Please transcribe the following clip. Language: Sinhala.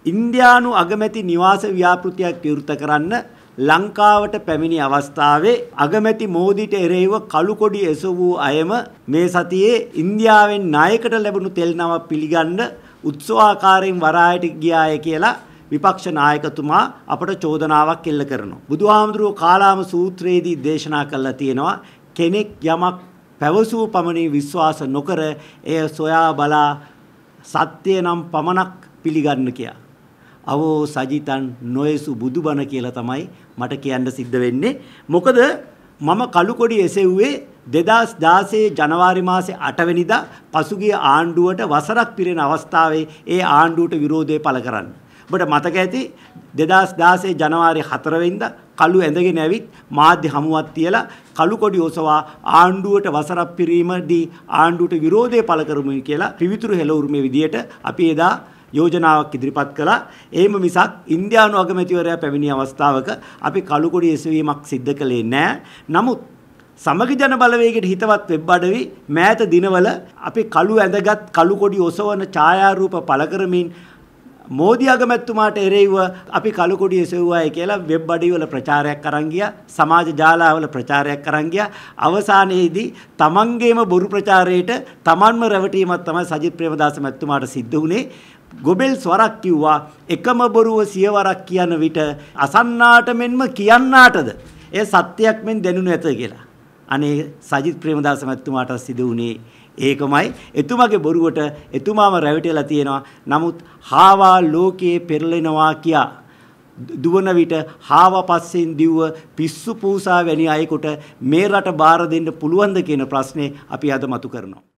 ඉන්දියානු අගමැති නිවාස ව්‍යාපෘතියක් විවෘත කරන්න ලංකාවට පැමිණි අවස්ථාවේ අගමැති මෝදිට එරෙහිව කළු කොඩි එසවූ අයම මේ සතියේ ඉන්දියාවෙන් නායකට ලැබුණු තෙල් නම පිළිගන්න උත්සවාකාරයෙන් වරායට ගියාය කියලා විපක්ෂ නායකතුමා අපට චෝදනාවක් එල්ල කරනවා. බුදුහාමුදුරුවෝ කාලාම සූත්‍රයේදී දේශනා කළා තියෙනවා කෙනෙක් යමක් පැවසූ පමණින් විශ්වාස නොකර එය සොයා බලා සත්‍ය නම් පමණක් පිළිගන්න කියලා. අවෝ සජිතන් නොයසු බුදුබණ කියලා තමයි මට කියන්න සිද්ධ වෙන්නේ. මොකද මම කළු කොඩි එසෙව්වේ 2016 ජනවාරි මාසේ 8 වෙනිදා පසුගිය ආණ්ඩුවට වසරක් පිරෙන අවස්ථාවේ ඒ ආණ්ඩුවට විරෝධය පළ කරන්න. ඔබට මතක ඇති 2016 ජනවාරි 4 වෙනිදා කළු ඇඳගෙන ඇවිත් මාධ්‍ය හමුවක් තියලා කළු කොඩි ඔසවා ආණ්ඩුවට වසරක් පිරීමේදී ආණ්ඩුවට විරෝධය පළ කරමු කියලා පිවිතුරු හෙළවුරුමේ විදියට අපි එදා යෝජනාවක් ඉදිරිපත් කළා. එහෙම මිසක් ඉන්දියානු අගමැතිවරයා පැමිණි අවස්ථාවක අපි කළු කොඩි එසවීමක් සිද්ධ කළේ නැහැ. නමුත් සමගි ජන බලවේගයට හිතවත් වෙබ් අඩවි මෑත දිනවල අපි කළු ඇඳගත් කළු කොඩි ඔසවන ඡායාරූප පළ කරමින් මෝදි අගමැතිතුමාට එරෙහිව අපි කළු කොඩි එසෙව්වායි කියලා වෙබ් අඩවිවල ප්‍රචාරයක් අරන් ගියා. සමාජ ජාලාවල ප්‍රචාරයක් අරන් ගියා. අවසානයේදී තමන්ගේම බොරු ප්‍රචාරයට තමන්ම රැවටීමක් තමයි සජිත් ප්‍රේමදාස මැතිතුමාට සිද්ධ වුණේ. ගොබෙල් ස්වරක් කිව්වා එකම බොරුව සියවරක් කියන විට අසන්නාට මෙන්ම කියන්නාටද ඒ සත්‍යයක් මෙන් දැනුනේ නැත කියලා. අනේ සජිත් ප්‍රේමදාස මැතිතුමාට සිදු වුණේ ඒකමයි. එතුමාගේ බොරුවට එතුමාම රැවටෙලා තියෙනවා. නමුත් හාවා ලෝකයේ පෙරලෙනවා කියා දුවන විට හාවා පස්සෙන් දිව්ව පිස්සු පූසා වැනි අයෙකුට මේ රට බාර දෙන්න පුළුවන්ද කියන ප්‍රශ්නේ අපි අද මතු කරනවා.